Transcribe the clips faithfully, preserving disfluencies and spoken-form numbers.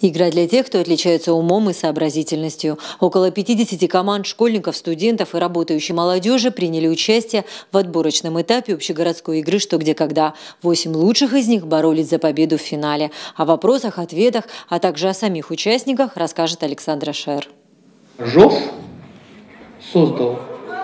Игра для тех, кто отличается умом и сообразительностью. Около пятидесяти команд школьников, студентов и работающей молодежи приняли участие в отборочном этапе общегородской игры «Что, где, когда». Восемь лучших из них боролись за победу в финале. О вопросах, ответах, а также о самих участниках расскажет Александра Шер. Жов создал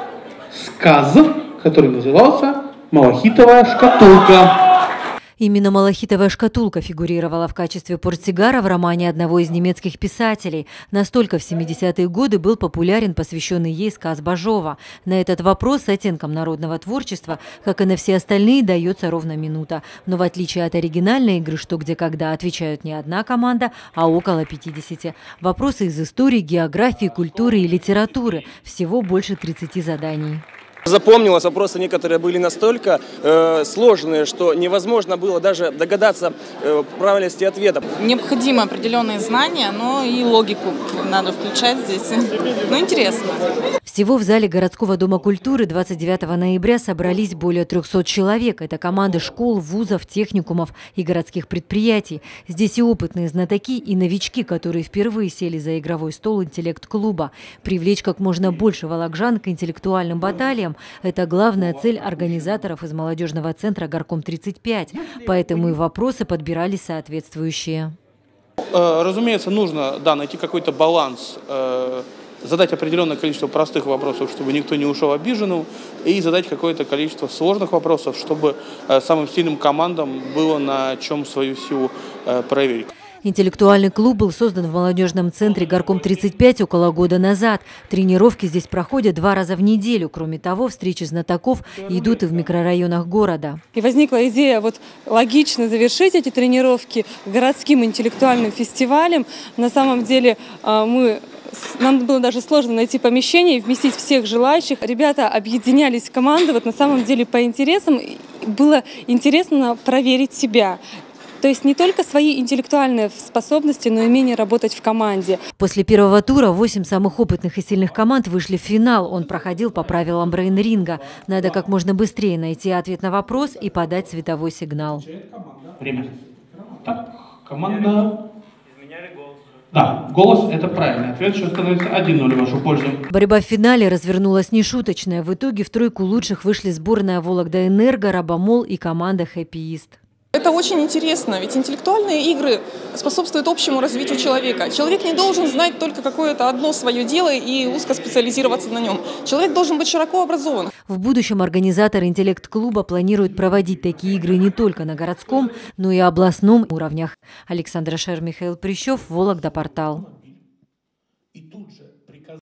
сказ, который назывался «Малахитовая шкатулка». Именно «Малахитовая шкатулка» фигурировала в качестве портсигара в романе одного из немецких писателей. Настолько в семидесятые годы был популярен посвященный ей сказ Бажова. На этот вопрос с оттенком народного творчества, как и на все остальные, дается ровно минута. Но в отличие от оригинальной игры «Что, где, когда» отвечают не одна команда, а около пятидесяти. Вопросы из истории, географии, культуры и литературы. Всего больше тридцати заданий. Запомнилось, вопросы некоторые были настолько э, сложные, что невозможно было даже догадаться э, правильности ответа. Необходимы определенные знания, но и логику надо включать здесь. Ну, интересно. Всего в зале городского дома культуры двадцать девятого ноября собрались более трёхсот человек. Это команды школ, вузов, техникумов и городских предприятий. Здесь и опытные знатоки, и новички, которые впервые сели за игровой стол интеллект-клуба. Привлечь как можно больше волокжан к интеллектуальным баталиям – это главная цель организаторов из молодежного центра «Горком тридцать пять». Поэтому и вопросы подбирались соответствующие. Разумеется, нужно да, найти какой-то баланс, задать определенное количество простых вопросов, чтобы никто не ушел обиженным, и задать какое-то количество сложных вопросов, чтобы самым сильным командам было на чем свою силу проверить. Интеллектуальный клуб был создан в молодежном центре «Горком тридцать пять» около года назад. Тренировки здесь проходят два раза в неделю. Кроме того, встречи знатоков идут и в микрорайонах города. И возникла идея вот логично завершить эти тренировки городским интеллектуальным фестивалем. На самом деле мы... Нам было даже сложно найти помещение и вместить всех желающих. Ребята объединялись в команды, вот на самом деле по интересам. Было интересно проверить себя. То есть не только свои интеллектуальные способности, но и умение работать в команде. После первого тура восемь самых опытных и сильных команд вышли в финал. Он проходил по правилам брейн-ринга. Надо как можно быстрее найти ответ на вопрос и подать световой сигнал. Время. Так, команда... Да, голос – это правильный ответ, что становится один ноль в вашу пользу. Борьба в финале развернулась нешуточная. В итоге в тройку лучших вышли сборная «Вологда-Энерго», «Рабомол» и команда «Хэппиист». Это очень интересно, ведь интеллектуальные игры способствуют общему развитию человека. Человек не должен знать только какое-то одно свое дело и узко специализироваться на нем. Человек должен быть широко образован. В будущем организаторы интеллект-клуба планируют проводить такие игры не только на городском, но и областном уровнях. Александра Шер, Михаил Прищев, Вологда, портал.